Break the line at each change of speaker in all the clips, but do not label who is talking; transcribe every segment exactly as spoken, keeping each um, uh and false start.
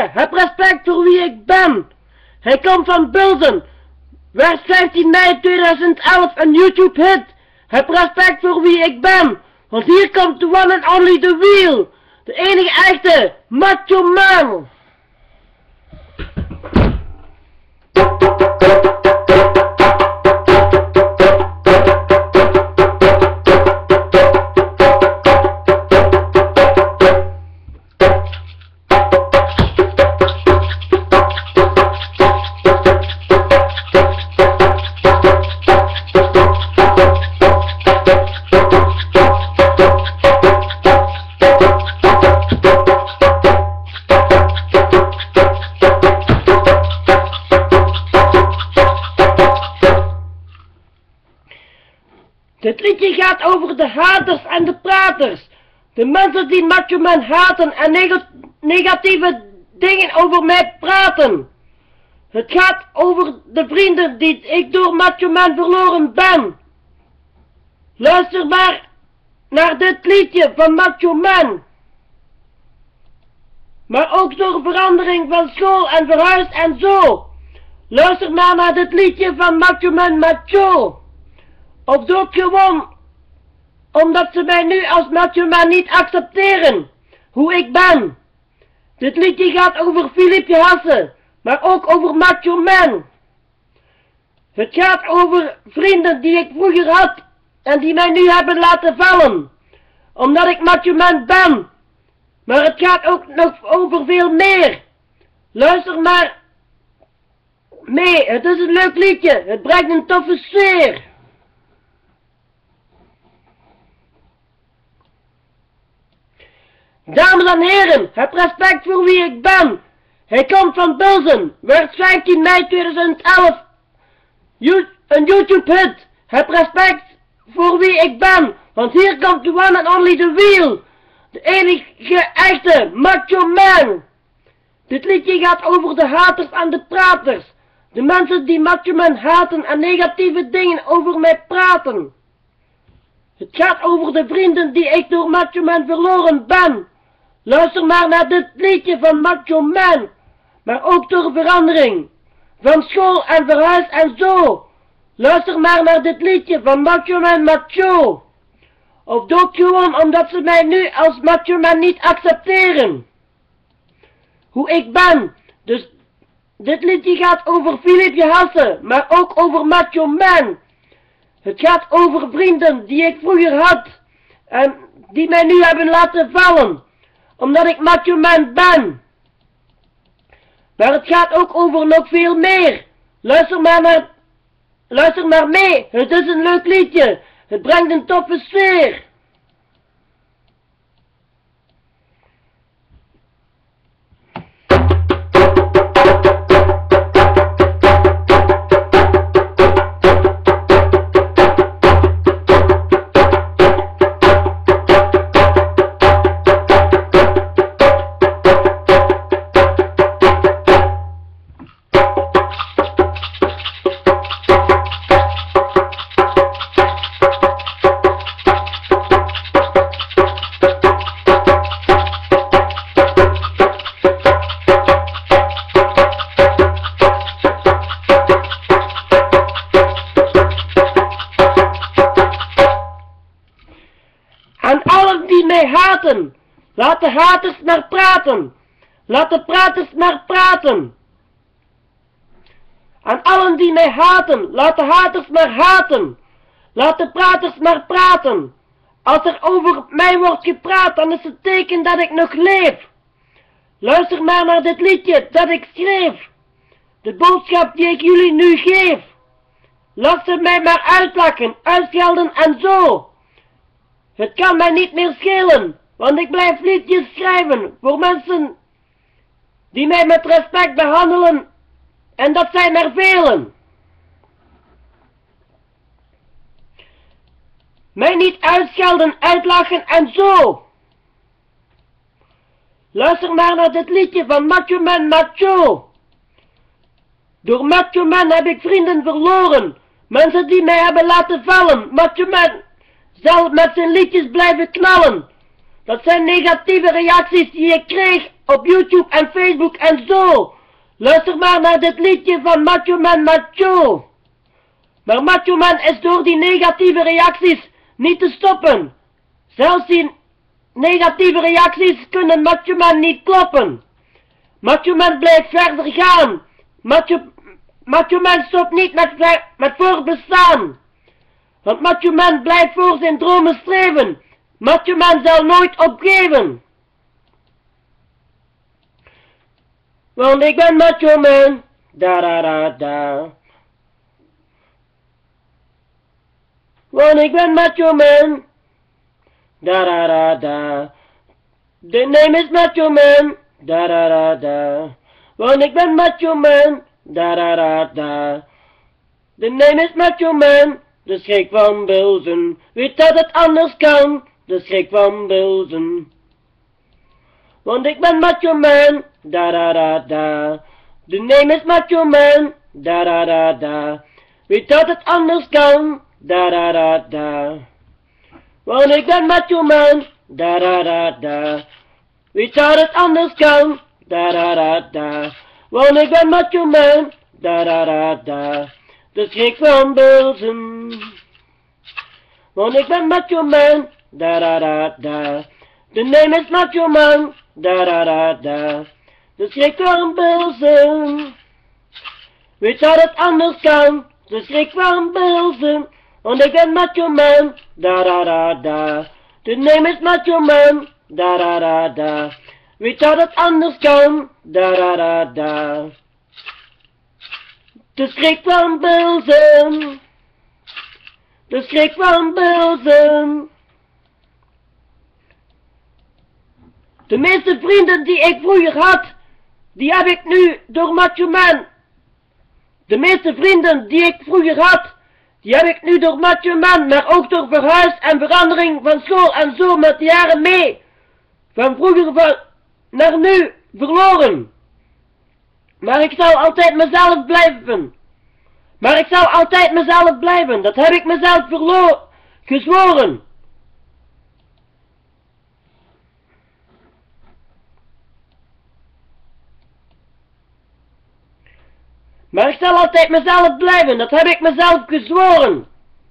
liedje. Heb respect voor wie ik ben. Hij komt van Bulzen. Werd vijftien mei tweeduizend elf een YouTube hit. Heb respect voor wie ik ben. Want hier komt the one and only The Wheel. De enige echte Macho Man. Dit liedje gaat over de haters en de praters. De mensen die Macho Man haten en neg negatieve dingen over mij praten. Het gaat over de vrienden die ik door Macho Man verloren ben. Luister maar naar dit liedje van Macho Man. Maar ook door verandering van school en verhuis en zo. Luister maar naar dit liedje van Macho Man Macho. Of doe het gewoon omdat ze mij nu als Macho Man niet accepteren, hoe ik ben. Dit liedje gaat over Filipje Hassen, maar ook over Macho Man. Het gaat over vrienden die ik vroeger had en die mij nu hebben laten vallen, omdat ik Macho Man ben. Maar het gaat ook nog over veel meer. Luister maar mee, het is een leuk liedje, het brengt een toffe sfeer. Dames en heren, heb respect voor wie ik ben. Hij komt van Bulzen, werd vijftien mei tweeduizend elf een YouTube hit. Heb respect voor wie ik ben, want hier komt the one and only The Wheel. De enige echte Macho Man. Dit liedje gaat over de haters en de praters. De mensen die Macho Man haten en negatieve dingen over mij praten. Het gaat over de vrienden die ik door Macho Man verloren ben. Luister maar naar dit liedje van Macho Man. Maar ook door verandering van school en verhuis en zo. Luister maar naar dit liedje van Macho Man Macho. Of doe het gewoon omdat ze mij nu als Macho Man niet accepteren. Hoe ik ben. Dus dit liedje gaat over Filipje Hassen, maar ook over Macho Man. Het gaat over vrienden die ik vroeger had en die mij nu hebben laten vallen, omdat ik Macho Man ben. Maar het gaat ook over nog veel meer. Luister maar naar, luister maar mee. Het is een leuk liedje. Het brengt een toffe sfeer. En allen die mij haten, laat de haters maar praten. Laat de praters maar praten. En allen die mij haten, laat de haters maar haten. Laat de praters maar praten. Als er over mij wordt gepraat, dan is het teken dat ik nog leef. Luister maar naar dit liedje dat ik schreef. De boodschap die ik jullie nu geef. Laat ze mij maar uitlachen, uitschelden en zo. Het kan mij niet meer schelen, want ik blijf liedjes schrijven voor mensen die mij met respect behandelen, en dat zijn er velen. Mij niet uitschelden, uitlachen en zo. Luister maar naar dit liedje van Macho Man Macho. Door Macho Man heb ik vrienden verloren, mensen die mij hebben laten vallen. Macho Man zal met zijn liedjes blijven knallen. Dat zijn negatieve reacties die ik kreeg op YouTube en Facebook en zo. Luister maar naar dit liedje van Macho Man Macho. Maar Macho Man is door die negatieve reacties niet te stoppen. Zelfs die negatieve reacties kunnen Macho Man niet kloppen. Macho Man blijft verder gaan. Macho, Macho Man stopt niet met, met voortbestaan. Want Macho Man blijft voor zijn dromen streven. Macho Man zal nooit opgeven. Want ik ben Macho Man. Da da da da. Want ik ben Macho Man. Da da da da. De name is Macho Man. Da da da da. Want ik ben Macho Man. Da da da da. De name is Macho Man. De schrik van Bilzen. Weet dat het anders kan. De schrik van Bilzen. Want ik ben Macho Man. Da da da da. De name is Macho Man. Da da da da. Weet dat het anders kan. Da da da da. Want ik ben Macho Man. Da da da da. Weet dat het anders kan. Da da da da. Want ik ben Macho Man. Da da da da. De schrik van Bilzen. Want ik ben Macho Man. Da da da da. De name is Macho Man. Da da da da. De schrik van Bilzen. Weet dat het anders kan. De schrik van Bilzen. Want ik ben Macho Man. Da da da da. De name is Macho Man. Da da da da. Weet dat het anders kan. Da da da da. De schrik van Bilzen. De schrik van Bilzen. De meeste vrienden die ik vroeger had, die heb ik nu door Macho Man. De meeste vrienden die ik vroeger had, die heb ik nu door Macho Man, maar ook door verhuis en verandering van school en zo met de jaren mee. Van vroeger van naar nu verloren. Maar ik zal altijd mezelf blijven. Maar ik zal altijd mezelf blijven. Dat heb ik mezelf verloren, gezworen. Maar ik zal altijd mezelf blijven. Dat heb ik mezelf gezworen.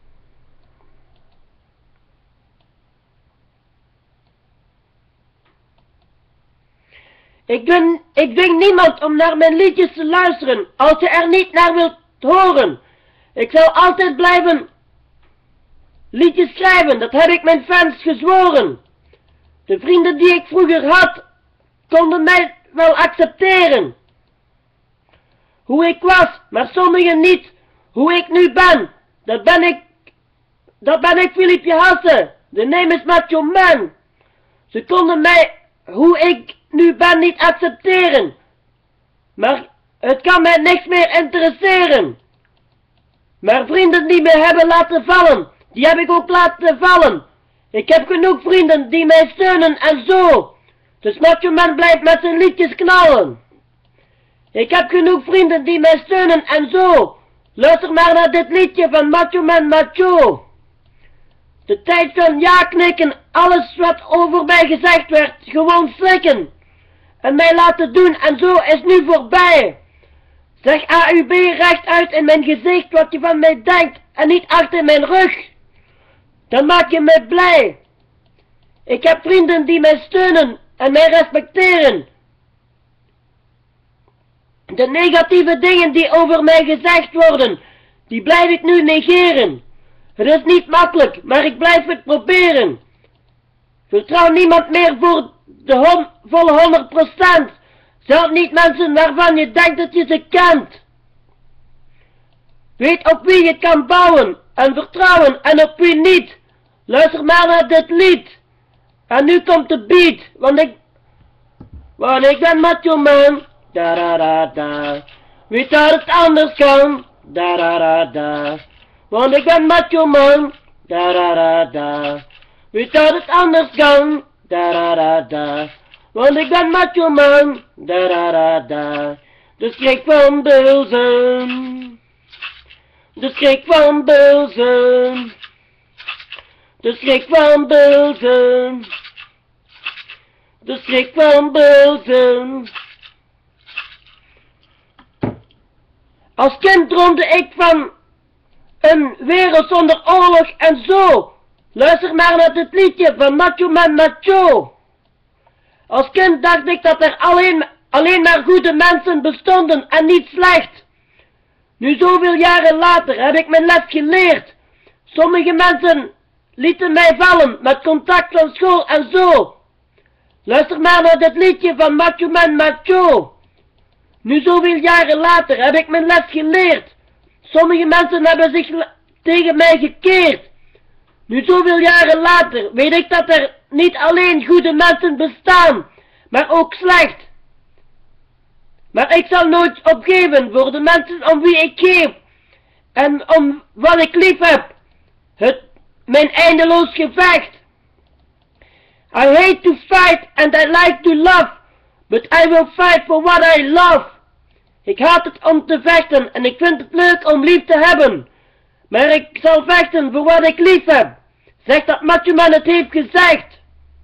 Ik ben, ik dwing niemand om naar mijn liedjes te luisteren, als je er niet naar wilt horen. Ik zal altijd blijven liedjes schrijven, dat heb ik mijn fans gezworen. De vrienden die ik vroeger had, konden mij wel accepteren. Hoe ik was, maar sommigen niet. Hoe ik nu ben, dat ben ik, dat ben ik Philippe Hasse. De name is Macho Man. Ze konden mij, hoe ik nu ben, niet accepteren. Maar het kan mij niks meer interesseren. Maar vrienden die mij hebben laten vallen, die heb ik ook laten vallen. Ik heb genoeg vrienden die mij steunen en zo. Dus Macho Man blijft met zijn liedjes knallen. Ik heb genoeg vrienden die mij steunen en zo. Luister maar naar dit liedje van Macho Man Macho. De tijd van ja knikken, alles wat over mij gezegd werd, gewoon slikken. En mij laten doen en zo is nu voorbij. Zeg A U B rechtuit in mijn gezicht wat je van mij denkt en niet achter mijn rug. Dan maak je mij blij. Ik heb vrienden die mij steunen en mij respecteren. De negatieve dingen die over mij gezegd worden, die blijf ik nu negeren. Het is niet makkelijk, maar ik blijf het proberen. Vertrouw niemand meer voor de hon volle honderd procent. Zelfs niet mensen waarvan je denkt dat je ze kent. Weet op wie je kan bouwen en vertrouwen en op wie niet. Luister maar naar dit lied. En nu komt de beat, want ik... Want ik ben Macho Man. Da da da da. Weet dat het anders kan. Da da da da. Want ik ben Macho Man. Da da da da. Weet dat het anders kan. Da da da da. Want ik ben Macho Man. Da da da da. De schrik van Bilzen. De schrik van Bilzen. De schrik van Bilzen. de schrik van Beelzem. Als kind droomde ik van een wereld zonder oorlog en zo. Luister maar naar dit liedje van Macho Man Macho. Als kind dacht ik dat er alleen, alleen maar goede mensen bestonden en niet slecht. Nu zoveel jaren later heb ik mijn les geleerd. Sommige mensen lieten mij vallen met contact van school en zo. Luister maar naar dit liedje van Macho Man Macho. Nu zoveel jaren later heb ik mijn les geleerd. Sommige mensen hebben zich tegen mij gekeerd. Nu zoveel jaren later weet ik dat er niet alleen goede mensen bestaan, maar ook slecht. Maar ik zal nooit opgeven voor de mensen om wie ik geef en om wat ik lief heb. Het, mijn eindeloos gevecht. I hate to fight and I like to love, but I will fight for what I love. Ik haat het om te vechten en ik vind het leuk om lief te hebben. Maar ik zal vechten voor wat ik lief heb. Zeg dat Macho Man het heeft gezegd.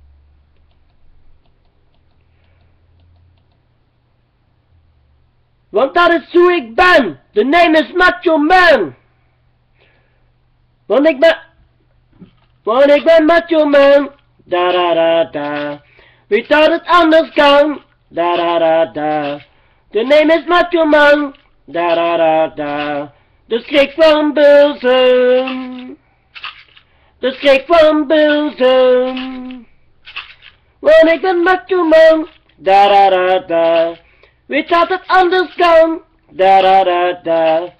Want dat is hoe ik ben. De naam is Macho Man. Want ik ben... Want ik ben Macho Man. Da da da da. Wie dat het anders kan. Da da da da. De naam is Macho Man. Da da da da. De schrik van Beelzem. De schrik van Beelzem. Want ik ben Macho Man. Da da da da. Weet dat het anders kan. Da da da da.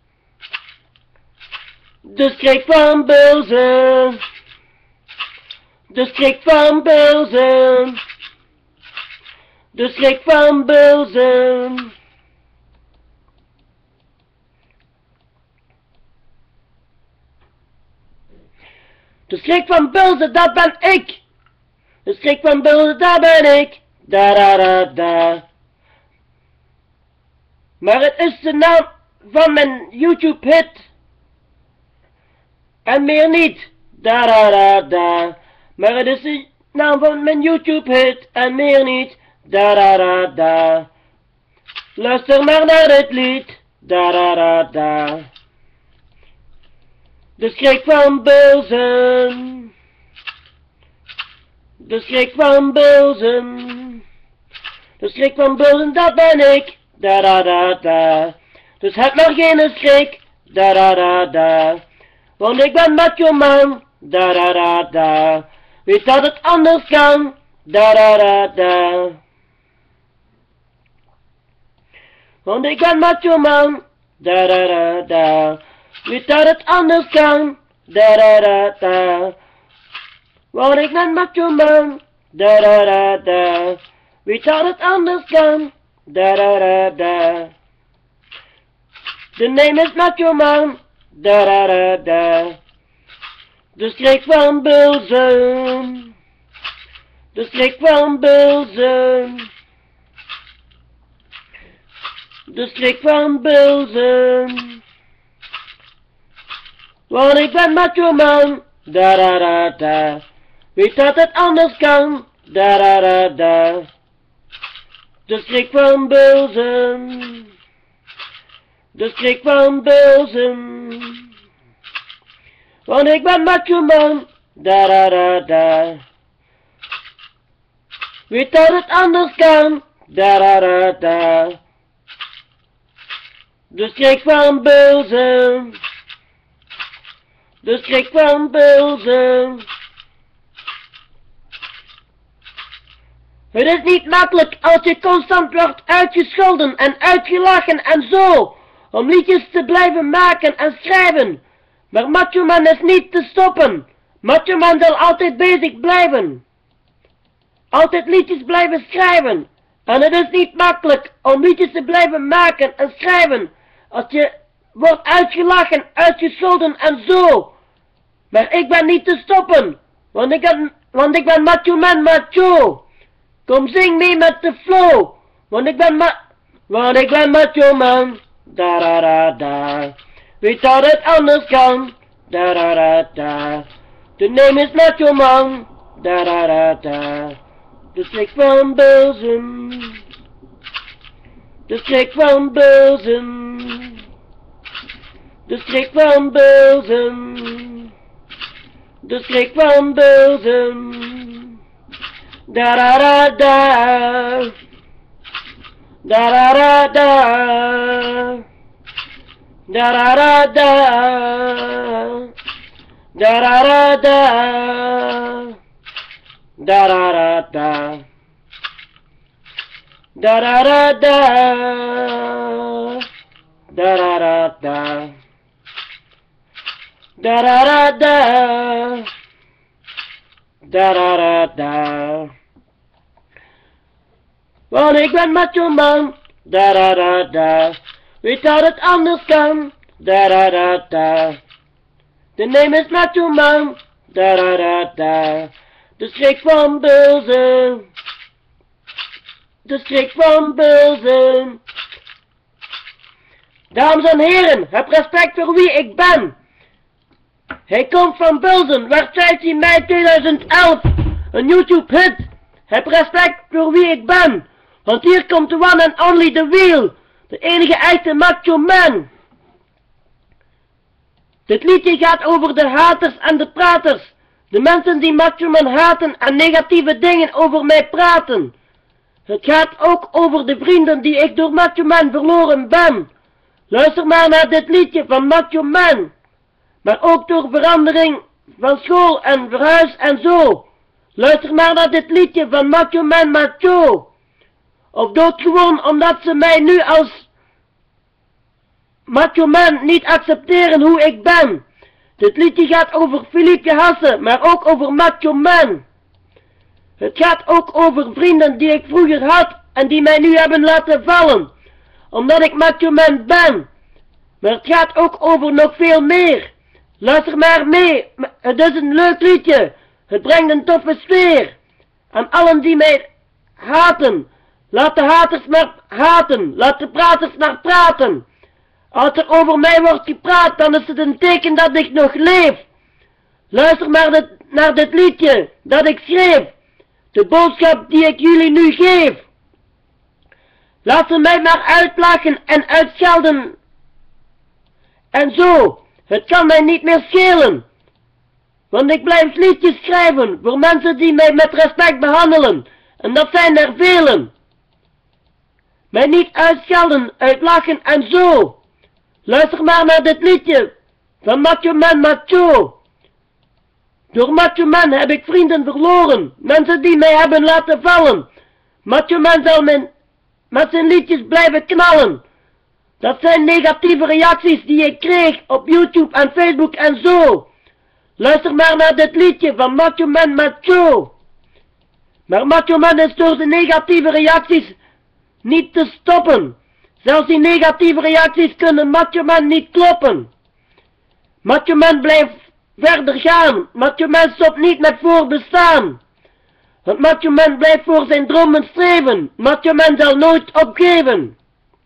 De schrik van Beelzem. De schrik van Beelzem. De schrik van Beelzem. De schrik van Beelzem, dat ben ik. De schrik van Beelzem, dat ben ik. Da da da da. Maar het is de naam van mijn YouTube hit. En meer niet. Da da da da. Maar het is de naam van mijn YouTube hit. En meer niet. Da da da da. Luister maar naar dit lied. Da da da da. De schrik van Beelzem. De schrik van Beelzem. De schrik van Beelzem, dat ben ik. Da da da da. Dus heb maar geen schrik. Da da da da. Want ik ben Macho Man. Da da da da. Weet dat het anders kan. Da da da da. Want ik ben Macho Man. Da da da da. Weet dat het anders kan. Da da da da. Want ik ben Macho Man. Da da da da. Weet dat het anders kan. Da da da da. De naam is Macho Man. Da da da da. De schrik van Beelzem. De schrik van Beelzem. De schrik van Beelzem. Want ik ben Macho Man. Da da da da. Weet dat het anders kan. Da da da da. De schrik van Beelzem. De schrik van Beelzem. Want ik ben Macho Man. Da da da da. Weet dat het anders kan. Da da da da. De schrik van Beelzem. De schrik van Beelzem. Het is niet makkelijk als je constant wordt uitgescholden en uitgelachen en zo, om liedjes te blijven maken en schrijven. Maar Macho Man is niet te stoppen. Macho Man zal altijd bezig blijven. Altijd liedjes blijven schrijven. En het is niet makkelijk om liedjes te blijven maken en schrijven, als je wordt uitgelachen, uitgescholden en zo. Maar ik ben niet te stoppen, want ik ben, want ik ben Macho Man Macho. Kom zing mee met de flow, want ik ben ma... Want ik ben Macho Man. Da da da da. Weet dat het anders kan. Da da da da. De naam is Macho Man. Da da da da. De schrik van Beelzem. De schrik van Beelzem. De schrik van Beelzem. De schrik van Beelzem. Da da da da. Da da da da. Da da da da. Da da da da. Da da da da. Da da da da. Da da da da. Da da da da. Da da da da. Want ik ben macho man. Da da da da. Weet dat het anders kan. Da da da da. De naam is macho man. Da da da da. De schrik van Beelzem. De schrik van Beelzem. Dames en heren, heb respect voor wie ik ben. Hij komt van Beelzem, werd vijftien mei tweeduizend elf. Een YouTube hit. Heb respect voor wie ik ben. Want hier komt de one and only The Wheel. De enige echte macho man. Dit liedje gaat over de haters en de praters. De mensen die macho man haten en negatieve dingen over mij praten. Het gaat ook over de vrienden die ik door macho man verloren ben. Luister maar naar dit liedje van macho man. Maar ook door verandering van school en verhuis en zo. Luister maar naar dit liedje van macho man macho. Of doodgewoon omdat ze mij nu als macho man niet accepteren hoe ik ben. Dit liedje gaat over Philippe Hasse, maar ook over macho man. Het gaat ook over vrienden die ik vroeger had en die mij nu hebben laten vallen. Omdat ik macho man ben. Maar het gaat ook over nog veel meer. Luister maar mee, het is een leuk liedje. Het brengt een toffe sfeer. Aan allen die mij haten. Laat de haters maar haten. Laat de praters maar praten. Als er over mij wordt gepraat, dan is het een teken dat ik nog leef. Luister maar dit, naar dit liedje dat ik schreef. De boodschap die ik jullie nu geef. Laat ze mij maar uitlachen en uitschelden. En zo, het kan mij niet meer schelen. Want ik blijf liedjes schrijven voor mensen die mij met respect behandelen. En dat zijn er velen. Mij niet uitschelden, uitlachen en zo. Luister maar naar dit liedje van Macho Man Macho. Door Macho Man heb ik vrienden verloren. Mensen die mij hebben laten vallen. Macho Man zal mijn, met zijn liedjes blijven knallen. Dat zijn negatieve reacties die ik kreeg op YouTube en Facebook en zo. Luister maar naar dit liedje van Macho Man Macho. Maar Macho Man is door de negatieve reacties niet te stoppen. Zelfs die negatieve reacties kunnen Macho Man niet kloppen. Macho Man blijft verder gaan. Macho Man stopt niet met voorbestaan. Want Macho Man blijft voor zijn dromen streven. Macho Man zal nooit opgeven.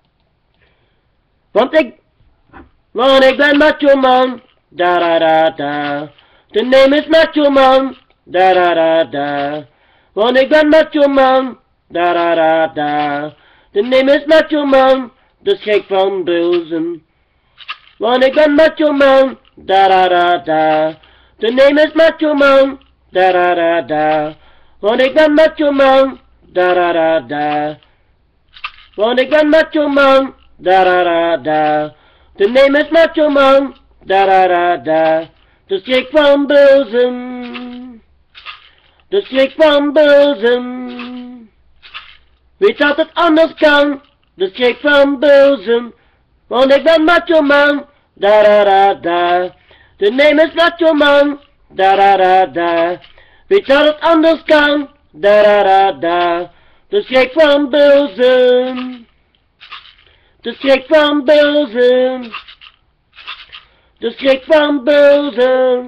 Want ik... Want ik ben Macho Man. Da da da da. De naam is Macho Man. Da da da da. Want ik ben Macho Man. Da da da da. De naam is Macho Man. De schrik van Beelzem. Want ik ben Macho Man. Da da da da. De naam is Macho Man. Da da da da. Want ik ben Macho Man. Da da da da. Want ik ben Macho Man. Da da da da. De naam is Macho Man. Da da da da. De schrik van Beelzem. De schrik van Beelzem. Weet dat het anders kan. De schrik van Beelzem. Want ik ben Macho Man. Da da da da. De naam is Macho Man. Da da da da. Weet dat het anders kan. Da da da da. De schrik van Beelzem. De schrik van Beelzem. De schrik van Beelzem.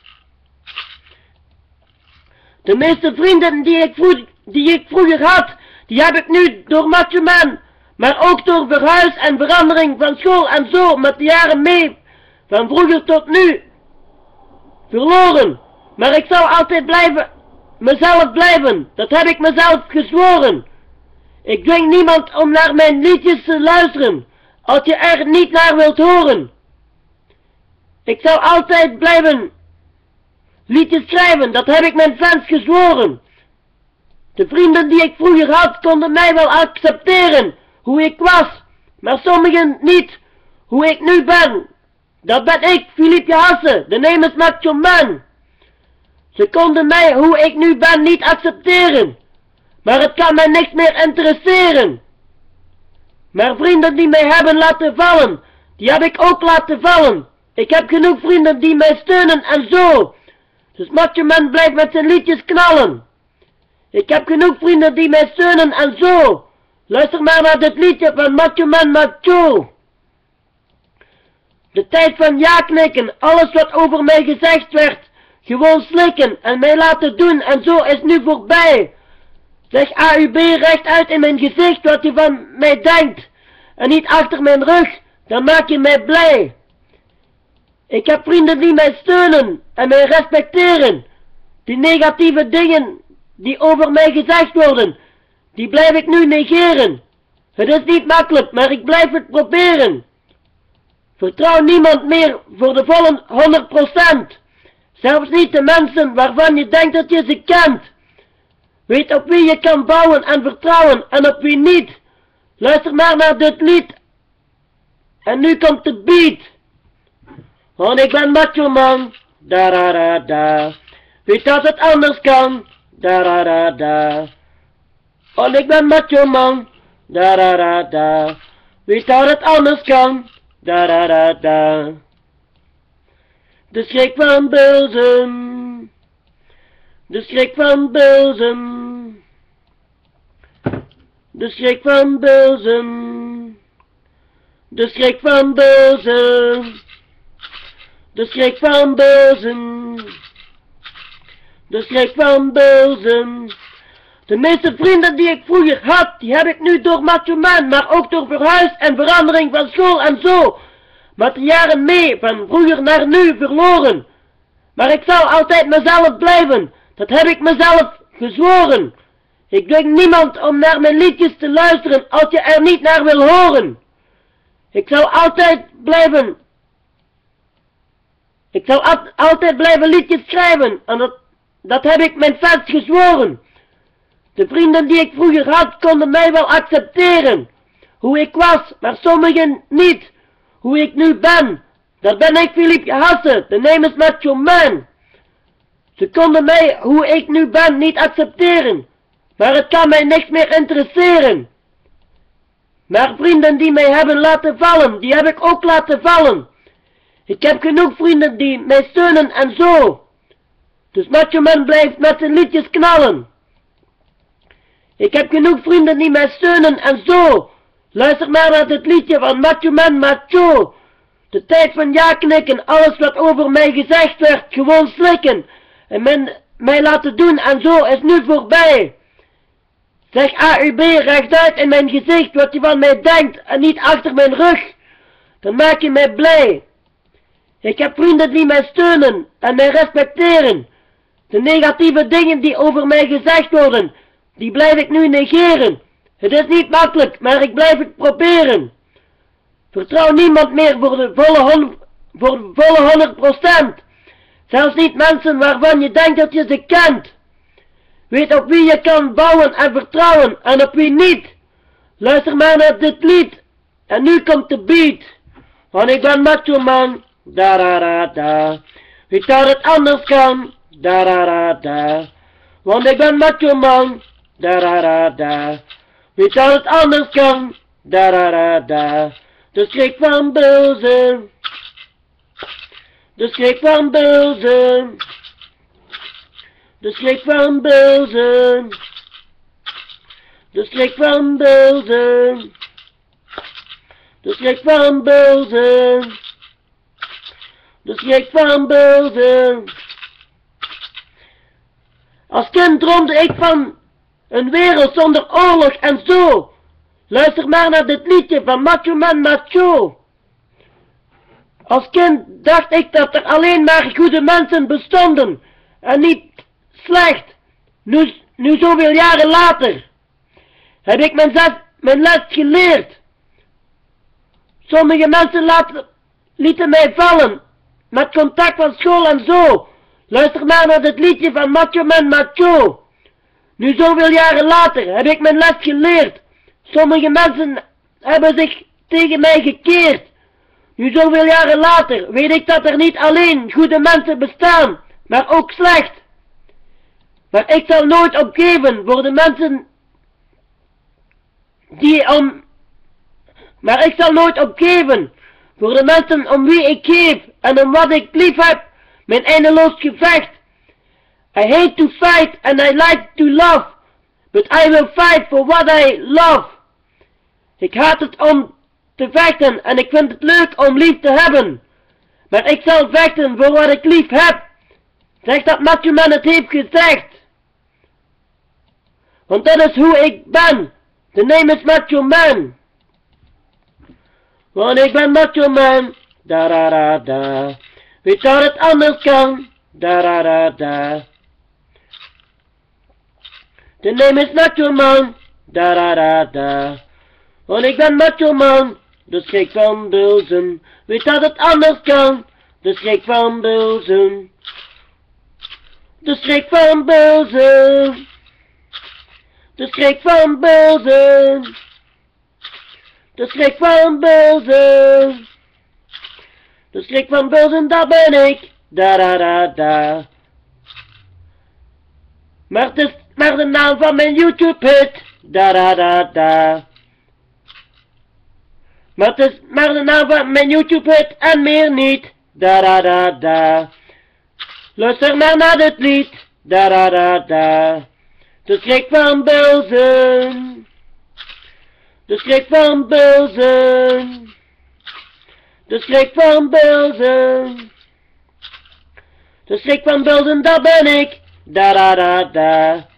De meeste vrienden die ik, vroeg, die ik vroeger had, die heb ik nu door Macho Man, maar ook door verhuis en verandering van school en zo met de jaren mee, van vroeger tot nu, verloren. Maar ik zal altijd blijven mezelf blijven. Dat heb ik mezelf gezworen. Ik dwing niemand om naar mijn liedjes te luisteren, als je er niet naar wilt horen. Ik zal altijd blijven liedjes schrijven, dat heb ik mijn fans gezworen. De vrienden die ik vroeger had, konden mij wel accepteren, hoe ik was, maar sommigen niet, hoe ik nu ben. Dat ben ik, Philippe Hasse, de name is Macho Man. Ze konden mij, hoe ik nu ben, niet accepteren, maar het kan mij niks meer interesseren. Maar vrienden die mij hebben laten vallen, die heb ik ook laten vallen. Ik heb genoeg vrienden die mij steunen en zo. Dus Macho Man blijft met zijn liedjes knallen. Ik heb genoeg vrienden die mij steunen en zo. Luister maar naar dit liedje van Macho Man Macho. De tijd van ja knikken, alles wat over mij gezegd werd, gewoon slikken en mij laten doen en zo is nu voorbij. Zeg A U B rechtuit in mijn gezicht wat je van mij denkt en niet achter mijn rug, dan maak je mij blij. Ik heb vrienden die mij steunen en mij respecteren. Die negatieve dingen die over mij gezegd worden, die blijf ik nu negeren. Het is niet makkelijk, maar ik blijf het proberen. Vertrouw niemand meer voor de volle honderd procent. Zelfs niet de mensen waarvan je denkt dat je ze kent. Weet op wie je kan bouwen en vertrouwen en op wie niet. Luister maar naar dit lied. En nu komt de beat. Want ik ben Macho Man. Da da da da. Weet dat het anders kan. Da da da da. Want ik ben Macho Man. Da da da da. Weet dat het anders kan. Da da da da. De schrik van Beelzem. De schrik van Beelzem. De schrik van Beelzem. De schrik van Beelzem. De schrik van Beelzem. De schrik van Beelzem. De meeste vrienden die ik vroeger had, die heb ik nu door Macho Man, maar ook door verhuis en verandering van school en zo, met de jaren mee, van vroeger naar nu, verloren. Maar ik zal altijd mezelf blijven, dat heb ik mezelf gezworen. Ik dwing niemand om naar mijn liedjes te luisteren, als je er niet naar wil horen. Ik zal altijd blijven... Ik zal altijd blijven liedjes schrijven, en dat, dat heb ik mijn fans gezworen. De vrienden die ik vroeger had, konden mij wel accepteren, hoe ik was, maar sommigen niet, hoe ik nu ben. Dat ben ik, Philippe Hasse, de name is Macho Man. Ze konden mij, hoe ik nu ben, niet accepteren, maar het kan mij niks meer interesseren. Maar vrienden die mij hebben laten vallen, die heb ik ook laten vallen. Ik heb genoeg vrienden die mij steunen en zo. Dus Macho Man blijft met zijn liedjes knallen. Ik heb genoeg vrienden die mij steunen en zo. Luister maar naar dit liedje van Macho Man Macho. De tijd van ja knikken, alles wat over mij gezegd werd, gewoon slikken. En men, mij laten doen en zo is nu voorbij. Zeg A U B rechtuit in mijn gezicht wat je van mij denkt en niet achter mijn rug. Dan maak je mij blij. Ik heb vrienden die mij steunen en mij respecteren. De negatieve dingen die over mij gezegd worden, die blijf ik nu negeren. Het is niet makkelijk, maar ik blijf het proberen. Vertrouw niemand meer voor de volle honderd, voor de volle honderd procent. Zelfs niet mensen waarvan je denkt dat je ze kent. Weet op wie je kan bouwen en vertrouwen en op wie niet. Luister maar naar dit lied. En nu komt de beat. Want ik ben Macho Man. Da da da da. Weet dat het anders kan. Da da da da. Want ik ben Macho Man. Da da da da. Weet dat het anders kan. Da da da da. De schrik van Beelzem. De schrik van Beelzem. De schrik van Beelzem. De schrik van Beelzem. De schrik van Beelzem. De schrik van Beelzem. Als kind droomde ik van een wereld zonder oorlog en zo. Luister maar naar dit liedje van Macho Man Macho. Als kind dacht ik dat er alleen maar goede mensen bestonden en niet slecht. Nu, nu zoveel jaren later, heb ik mijn, zes, mijn les geleerd. Sommige mensen laten, lieten mij vallen, met contact van school en zo. Luister maar naar het liedje van Macho Man Macho. Nu zoveel jaren later, heb ik mijn les geleerd. Sommige mensen hebben zich tegen mij gekeerd. Nu zoveel jaren later, weet ik dat er niet alleen goede mensen bestaan, maar ook slecht. Maar ik zal nooit opgeven voor de mensen die om... Maar ik zal nooit opgeven voor de mensen om wie ik geef en om wat ik lief heb, mijn eindeloos gevecht. I hate to fight and I like to love, but I will fight for what I love. Ik haat het om te vechten en ik vind het leuk om lief te hebben, maar ik zal vechten voor wat ik lief heb. Zeg dat Macho Man het heeft gezegd. Want dat is hoe ik ben. De naam is Macho Man. Want ik ben Macho Man. Da da da da. Weet dat het anders kan. Da da da da. De naam is Macho Man. Da da da da. Want ik ben Macho Man. De schrik van bulzen. Weet dat het anders kan. De schrik van bulzen. De schrik van bulzen. De schrik van bulzen. De schrik van bulzen. De schrik van bulzen, dat ben ik. Da da da da. Maar, het is maar de naam van mijn YouTube hit. Da da da da. Maar het is maar de naam van mijn YouTube hit en meer niet. Da da da da. Luister maar naar dit lied. Da da da da. De schrik van bulzen. De schrik van bulzen. De schrik van bulzen. De schrik van bulzen, dat ben ik. Da da da da.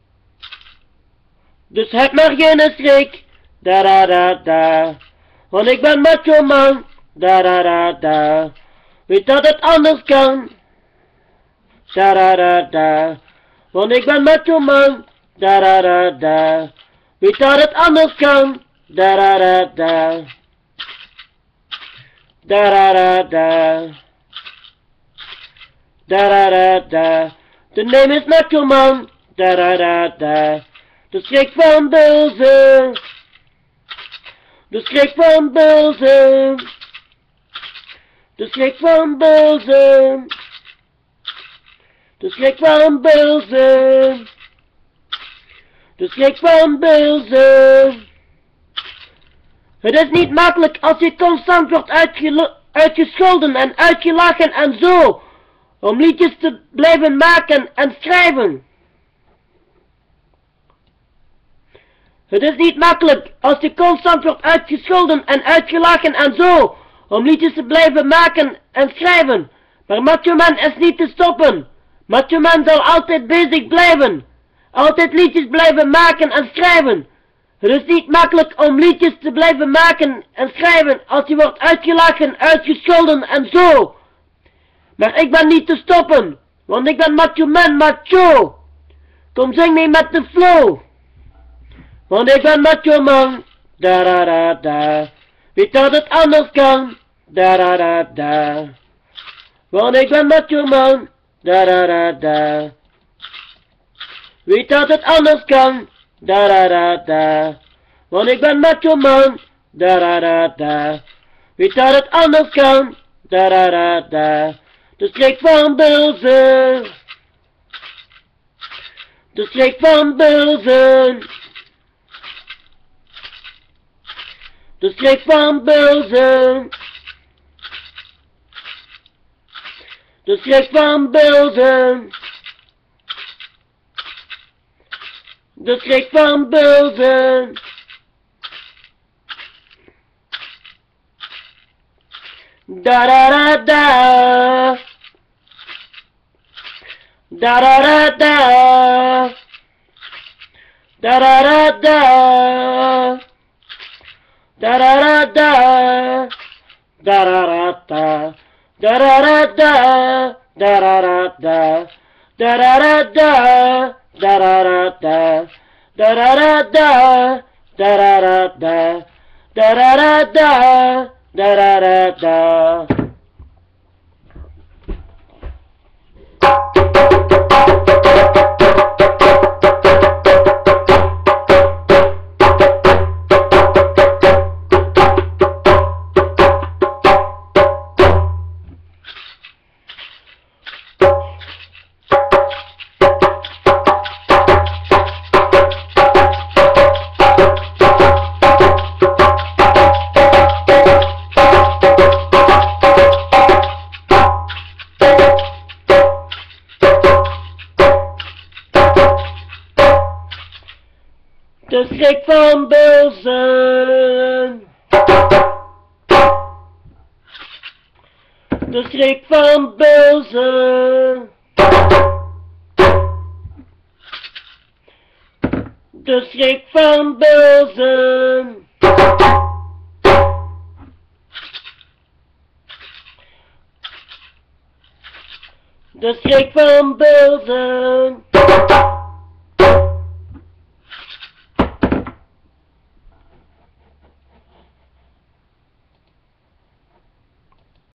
Dus heb maar geen schrik. Da da da da. Want ik ben Macho Man. Da da da da. Weet dat het anders kan. Da da da da. Want ik ben Macho Man. Da da da da. Weet dat het anders kan. Da da da da. Da da da da. Da da da da. De naam is Macho Man. Da da da da. De schrik van bulzen. De schrik van bulzen. De schrik van bulzen. De schrik van bulzen. De schrik van bulzen. Het is niet makkelijk als je constant wordt uitgescholden en uitgelachen en zo, om liedjes te blijven maken en schrijven. Het is niet makkelijk als je constant wordt uitgescholden en uitgelachen en zo, om liedjes te blijven maken en schrijven. Maar Macho Man is niet te stoppen. Macho Man zal altijd bezig blijven. Altijd liedjes blijven maken en schrijven. Het is niet makkelijk om liedjes te blijven maken en schrijven als je wordt uitgelachen, uitgescholden en zo. Maar ik ben niet te stoppen, want ik ben Macho Man Macho. Kom zing mee met de flow. Want ik ben Macho Man. Da da da da. Weet dat het anders kan. Da da da da. Want ik ben Macho Man. Da da da da. Weet dat het anders kan. Da da da da. Want ik ben Macho Man. Da da da da. Weet dat het anders kan. Da da da da. De schrik van bulzen. De schrik van bulzen. De schrik van bulzen. De schrik van bulzen. De schrik van bulzen. Da da da da. Da da da da. Da da da da. Da da da da. Da da da da. Da da da da. Da da da da. Da da da da. da da da da, da da da da, da da da da, da da da da, da da da da. De schrik van Beelzen. De schrik van Beelzen. De schrik van Beelzen. De schrik van Beelzen.